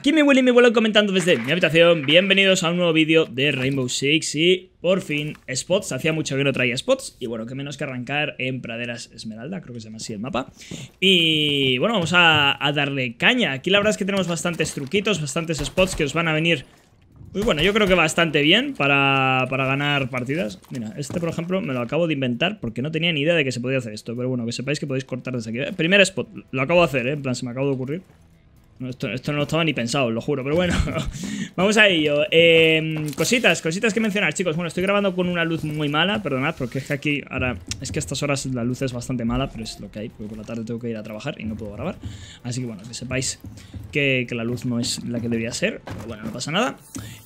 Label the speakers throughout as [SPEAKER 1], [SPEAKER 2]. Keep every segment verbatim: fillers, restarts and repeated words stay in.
[SPEAKER 1] Aquí mi Willy y mi abuelo comentando desde mi habitación. Bienvenidos a un nuevo vídeo de Rainbow Six. Y por fin, spots, hacía mucho que no traía spots. Y bueno, que menos que arrancar en Praderas Esmeralda, creo que se llama así el mapa. Y bueno, vamos a, a darle caña. Aquí la verdad es que tenemos bastantes truquitos, bastantes spots que os van a venir. Muy bueno, yo creo que bastante bien para, para ganar partidas. Mira, este por ejemplo me lo acabo de inventar porque no tenía ni idea de que se podía hacer esto. Pero bueno, que sepáis que podéis cortar desde aquí. Primer spot, lo acabo de hacer, ¿eh? En plan, se me acaba de ocurrir. No, esto, esto no estaba ni pensado, lo juro, pero bueno. Vamos a ello. eh, Cositas, cositas que mencionar, chicos. Bueno, estoy grabando con una luz muy mala, perdonad, porque es que aquí ahora, es que a estas horas la luz es bastante mala, pero es lo que hay, porque por la tarde tengo que ir a trabajar y no puedo grabar. Así que bueno, que sepáis que, que la luz no es la que debería ser, pero bueno, no pasa nada.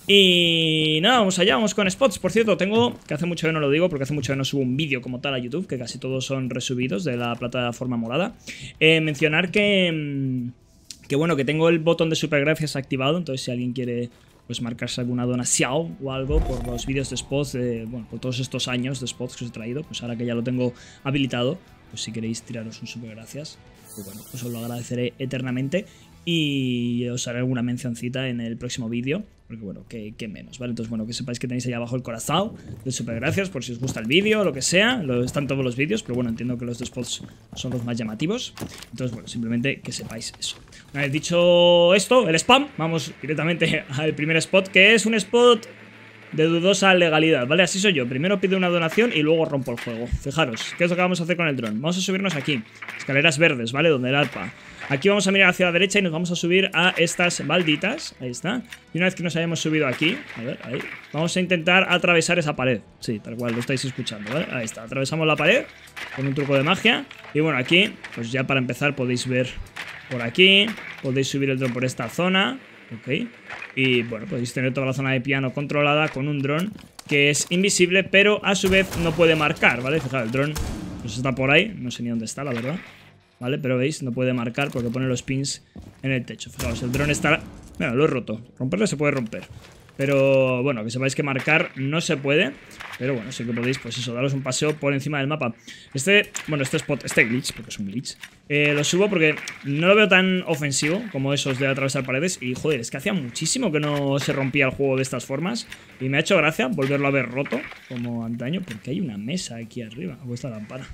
[SPEAKER 1] Y nada, vamos allá, vamos con spots. Por cierto, tengo, que hace mucho que no lo digo, porque hace mucho que no subo un vídeo como tal a YouTube, que casi todos son resubidos de la plataforma morada. eh, Mencionar que... Que bueno, que tengo el botón de supergracias activado. Entonces si alguien quiere pues marcarse alguna donación o algo por los vídeos de spots de, bueno, por todos estos años de spots que os he traído, pues ahora que ya lo tengo habilitado, pues si queréis tiraros un supergracias, pues bueno, pues os lo agradeceré eternamente. Y os haré alguna mencioncita en el próximo vídeo, porque bueno, que, que menos, ¿vale? Entonces bueno, que sepáis que tenéis ahí abajo el corazón de supergracias por si os gusta el vídeo o lo que sea. Lo, están todos los vídeos, pero bueno, entiendo que los de spots son los más llamativos. Entonces bueno, simplemente que sepáis eso. Una vez dicho esto, el spam, vamos directamente al primer spot, que es un spot de dudosa legalidad, ¿vale? Así soy yo. Primero pido una donación y luego rompo el juego. Fijaros, ¿qué es lo que vamos a hacer con el dron? Vamos a subirnos aquí, escaleras verdes, ¿vale? Donde el arpa. Aquí vamos a mirar hacia la derecha y nos vamos a subir a estas balditas. Ahí está. Y una vez que nos hayamos subido aquí, a ver, ahí, vamos a intentar atravesar esa pared. Sí, tal cual, lo estáis escuchando, ¿vale? Ahí está, atravesamos la pared con un truco de magia. Y bueno, aquí, pues ya para empezar podéis ver por aquí. Podéis subir el dron por esta zona. Ok. Y bueno, podéis tener toda la zona de piano controlada con un dron que es invisible, pero a su vez no puede marcar, ¿vale? Fijaros, el dron pues está por ahí, no sé ni dónde está, la verdad, ¿vale? Pero veis, no puede marcar porque pone los pins en el techo. Fijaos, el dron está... Bueno, lo he roto. Romperlo se puede romper, pero bueno, que sepáis que marcar no se puede. Pero bueno, sí que podéis, pues eso, daros un paseo por encima del mapa. Este, bueno, este spot, este glitch, porque es un glitch, eh, lo subo porque no lo veo tan ofensivo como esos de atravesar paredes. Y joder, es que hacía muchísimo que no se rompía el juego de estas formas. Y me ha hecho gracia volverlo a ver roto, como antaño, porque hay una mesa aquí arriba. O esta lámpara.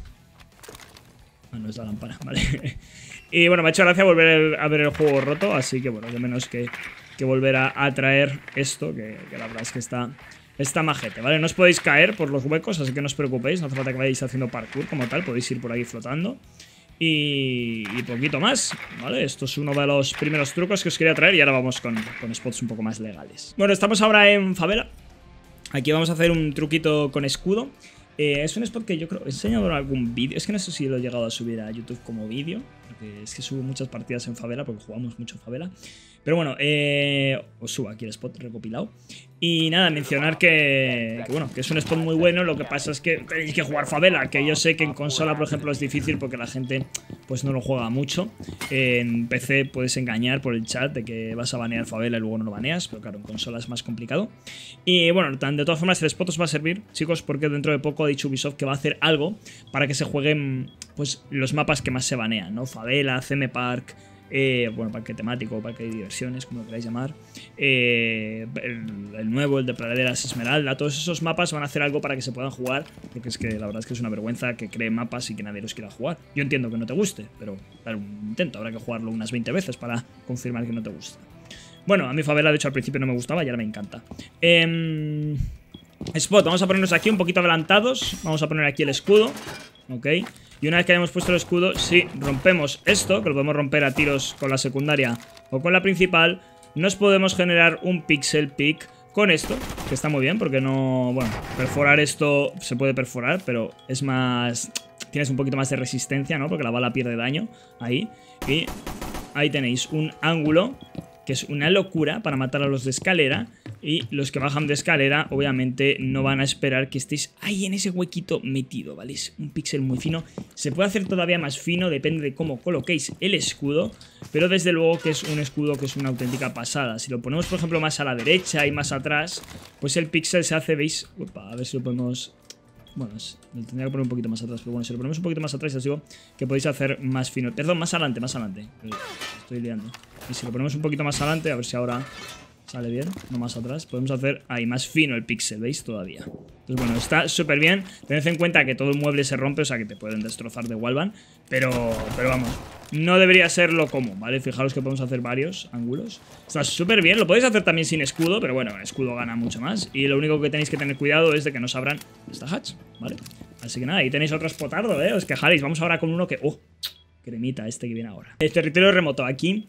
[SPEAKER 1] Ah, no es la lámpara, vale. Y bueno, me ha hecho gracia volver el, a ver el juego roto. Así que bueno, de menos que, que volver a, a traer esto, que, que la verdad es que está... Está majete, ¿vale? No os podéis caer por los huecos, así que no os preocupéis. No hace falta que vayáis haciendo parkour como tal. Podéis ir por ahí flotando. Y, y poquito más, ¿vale? Esto es uno de los primeros trucos que os quería traer. Y ahora vamos con, con spots un poco más legales. Bueno, estamos ahora en favela. Aquí vamos a hacer un truquito con escudo. Eh, es un spot que yo creo... ¿He enseñado en algún vídeo? Es que no sé si lo he llegado a subir a YouTube como vídeo, porque es que subo muchas partidas en favela, porque jugamos mucho en favela. Pero bueno, eh, os subo aquí el spot recopilado. Y nada, mencionar que, que bueno, que es un spot muy bueno. Lo que pasa es que tenéis que jugar favela, que yo sé que en consola, por ejemplo, es difícil porque la gente pues no lo juega mucho. En P C puedes engañar por el chat de que vas a banear favela y luego no lo baneas, pero claro, en consola es más complicado. Y bueno, de todas formas el spot os va a servir, chicos, porque dentro de poco ha dicho Ubisoft que va a hacer algo para que se jueguen pues los mapas que más se banean, ¿no? Favela, C M Park... Eh, bueno, parque temático, parque de diversiones, como lo queráis llamar, eh, el, el nuevo, el de Praderas Esmeralda, todos esos mapas van a hacer algo para que se puedan jugar, porque es que la verdad es que es una vergüenza que creen mapas y que nadie los quiera jugar. Yo entiendo que no te guste, pero dar un intento, habrá que jugarlo unas veinte veces para confirmar que no te gusta. Bueno, a mi favela de hecho al principio no me gustaba y ahora me encanta. Eh, spot, vamos a ponernos aquí un poquito adelantados, vamos a poner aquí el escudo, ok. Y una vez que hayamos puesto el escudo, si rompemos esto, que lo podemos romper a tiros con la secundaria o con la principal, nos podemos generar un pixel pick con esto, que está muy bien porque no... Bueno, perforar esto se puede perforar, pero es más... Tienes un poquito más de resistencia, ¿no? Porque la bala pierde daño ahí. Y ahí tenéis un ángulo que es una locura para matar a los de escalera. Y los que bajan de escalera, obviamente, no van a esperar que estéis ahí en ese huequito metido, ¿vale? Es un píxel muy fino. Se puede hacer todavía más fino, depende de cómo coloquéis el escudo. Pero desde luego que es un escudo que es una auténtica pasada. Si lo ponemos, por ejemplo, más a la derecha y más atrás, pues el píxel se hace, ¿veis? Upa, a ver si lo podemos Bueno, es, lo tendría que poner un poquito más atrás. Pero bueno, si lo ponemos un poquito más atrás, os digo que podéis hacer más fino. Perdón, más adelante, más adelante. Estoy liando. Y si lo ponemos un poquito más adelante, a ver si ahora sale bien. No más atrás. Podemos hacer ahí más fino el píxel, ¿veis? Todavía. Entonces, bueno, está súper bien. Tened en cuenta que todo el mueble se rompe, o sea que te pueden destrozar de wallbang. Pero, pero vamos, no debería ser lo común, ¿vale? Fijaros que podemos hacer varios ángulos. Está súper bien. Lo podéis hacer también sin escudo, pero bueno, escudo gana mucho más. Y lo único que tenéis que tener cuidado es de que no se abran esta hatch, ¿vale? Así que nada, ahí tenéis otro spotardo, ¿eh? Os quejaréis. Vamos ahora con uno que... ¡Oh! Cremita este que viene ahora. El territorio remoto aquí,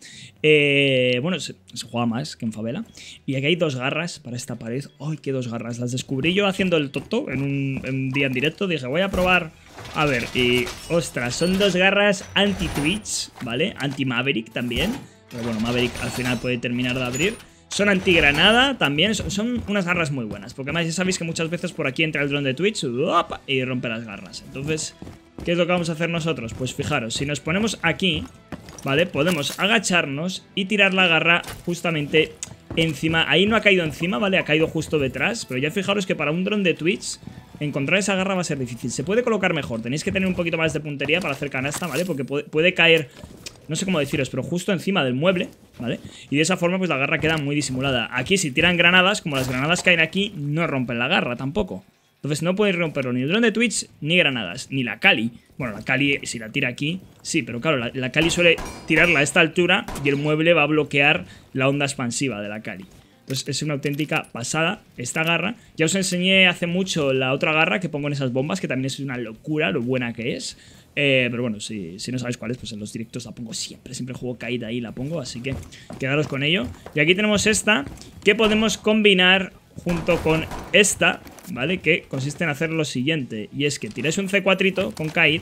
[SPEAKER 1] eh, bueno, se, se juega más que en favela. Y aquí hay dos garras para esta pared. ¡Ay, qué dos garras! Las descubrí yo haciendo el toto en un, en un día en directo. Dije, voy a probar. A ver, y... ¡Ostras! Son dos garras anti-Twitch, ¿vale? Anti-Maverick también. Pero bueno, Maverick al final puede terminar de abrir. Son anti-granada también. Son, son unas garras muy buenas. Porque además ya sabéis que muchas veces por aquí entra el dron de Twitch ¡opa! Y rompe las garras. Entonces... ¿qué es lo que vamos a hacer nosotros? Pues fijaros, si nos ponemos aquí, ¿vale? Podemos agacharnos y tirar la garra justamente encima. Ahí no ha caído encima, ¿vale? Ha caído justo detrás. Pero ya fijaros que para un dron de Twitch encontrar esa garra va a ser difícil. Se puede colocar mejor. Tenéis que tener un poquito más de puntería para hacer canasta, ¿vale? Porque puede, puede caer... no sé cómo deciros, pero justo encima del mueble, ¿vale? Y de esa forma pues la garra queda muy disimulada. Aquí si tiran granadas, como las granadas caen aquí, no rompen la garra tampoco. Entonces no podéis romperlo ni el dron de Twitch ni granadas, ni la Kali. Bueno, la Kali si la tira aquí, sí, pero claro, la, la Kali suele tirarla a esta altura y el mueble va a bloquear la onda expansiva de la Kali. Entonces es una auténtica pasada esta garra. Ya os enseñé hace mucho la otra garra que pongo en esas bombas, que también es una locura lo buena que es. Eh, pero bueno, si, si no sabéis cuál es, pues en los directos la pongo siempre. Siempre juego caída ahí, la pongo, así que quedaros con ello. Y aquí tenemos esta, que podemos combinar junto con esta, ¿vale? Que consiste en hacer lo siguiente. Y es que tiráis un ce cuatro con Kaid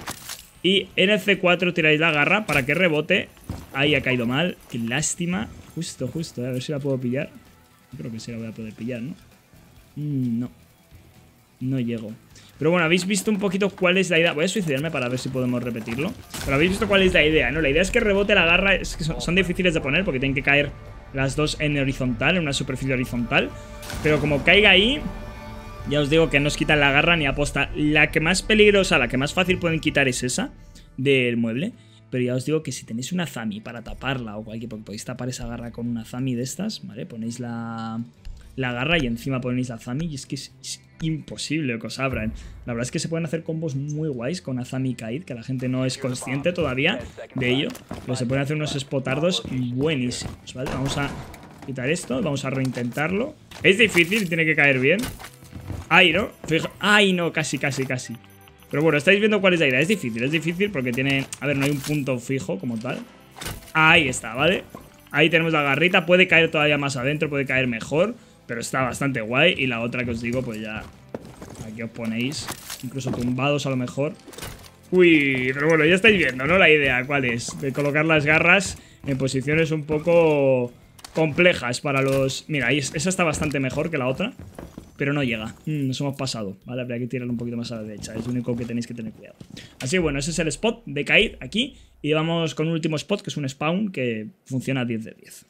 [SPEAKER 1] y en el ce cuatro tiráis la garra para que rebote. Ahí ha caído mal, qué lástima. Justo, justo, ¿eh? A ver si la puedo pillar. Creo que sí la voy a poder pillar, ¿no? Mm, no. No llego. Pero bueno, habéis visto un poquito cuál es la idea. Voy a suicidarme para ver si podemos repetirlo. Pero habéis visto cuál es la idea, ¿no? La idea es que rebote la garra. Es que son, son difíciles de poner porque tienen que caer las dos en horizontal, en una superficie horizontal. Pero como caiga ahí, ya os digo que no os quitan la garra ni aposta. La que más peligrosa, la que más fácil pueden quitar es esa del mueble. Pero ya os digo que si tenéis una Zami para taparla o cualquier, porque podéis tapar esa garra con una Zami de estas, ¿vale? Ponéis la, la garra y encima ponéis la Zami y es que es, es imposible que os abran. La verdad es que se pueden hacer combos muy guays con Azami Kaid, que la gente no es consciente todavía de ello. Pero se pueden hacer unos spotardos buenísimos, ¿vale? Vamos a quitar esto, vamos a reintentarlo. Es difícil, tiene que caer bien. Ay, ¿no? Fija... Ay, no, casi, casi, casi. Pero bueno, estáis viendo cuál es la idea. Es difícil, es difícil porque tiene... A ver, no hay un punto fijo como tal. Ahí está, ¿vale? Ahí tenemos la garrita. Puede caer todavía más adentro, puede caer mejor, pero está bastante guay. Y la otra que os digo, pues ya... Aquí os ponéis, incluso tumbados a lo mejor. Uy, pero bueno, ya estáis viendo, ¿no? La idea, ¿cuál es? De colocar las garras en posiciones un poco complejas para los... Mira, ahí esa está bastante mejor que la otra, pero no llega. Mm, nos hemos pasado, ¿vale? Habría que tirarlo un poquito más a la derecha. Es lo único que tenéis que tener cuidado. Así que bueno, ese es el spot de Kaid aquí. Y vamos con un último spot, que es un spawn que funciona diez de diez.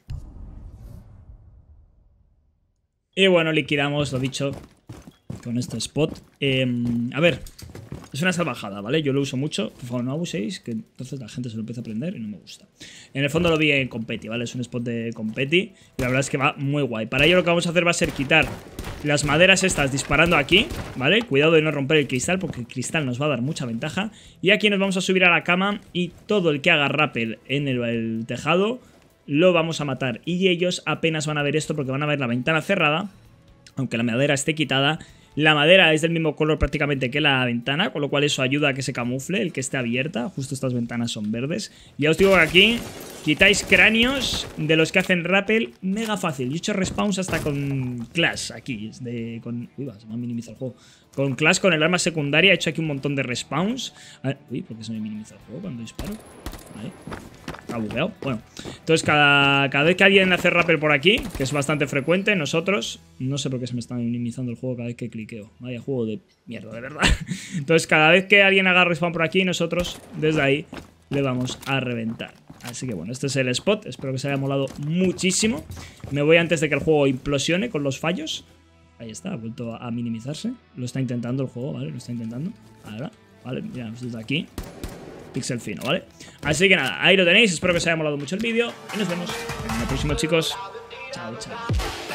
[SPEAKER 1] Y bueno, liquidamos, lo dicho, con este spot. Eh, a ver, es una salvajada, ¿vale? Yo lo uso mucho. Por favor, no abuséis, que entonces la gente se lo empieza a aprender y no me gusta. En el fondo lo vi en Competi, ¿vale? Es un spot de Competi y la verdad es que va muy guay. Para ello lo que vamos a hacer va a ser quitar las maderas estas disparando aquí, ¿vale? Cuidado de no romper el cristal porque el cristal nos va a dar mucha ventaja. Y aquí nos vamos a subir a la cama y todo el que haga rappel en el, el tejado lo vamos a matar. Y ellos apenas van a ver esto porque van a ver la ventana cerrada, aunque la madera esté quitada. La madera es del mismo color prácticamente que la ventana, con lo cual eso ayuda a que se camufle el que esté abierta. Justo estas ventanas son verdes. Ya os digo que aquí quitáis cráneos de los que hacen rappel mega fácil. Yo he hecho respawns hasta con Clash aquí. De, con, uy, va, se me ha minimizado el juego. Con Clash, con el arma secundaria, he hecho aquí un montón de respawns. A ver, uy, ¿por qué se me minimiza el juego cuando disparo? Vale. Está bugueado. Bueno, entonces cada, cada vez que alguien hace rappel por aquí, que es bastante frecuente, nosotros... No sé por qué se me está minimizando el juego cada vez que cliqueo. Vaya juego de mierda, de verdad. Entonces cada vez que alguien haga respawn por aquí, nosotros desde ahí le vamos a reventar. Así que bueno, este es el spot. Espero que os haya molado muchísimo. Me voy antes de que el juego implosione con los fallos. Ahí está, ha vuelto a minimizarse. Lo está intentando el juego, ¿vale? Lo está intentando. Ahora, ¿vale? Mira, desde aquí. Pixel fino, ¿vale? Así que nada, ahí lo tenéis. Espero que os haya molado mucho el vídeo. Y nos vemos en el próximo, chicos. Chao, chao.